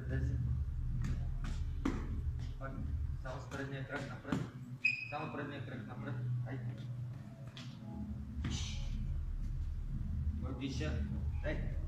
10. Пак. Само с предния крак напред. Само предния крак напред. Айде. Диша. Ей.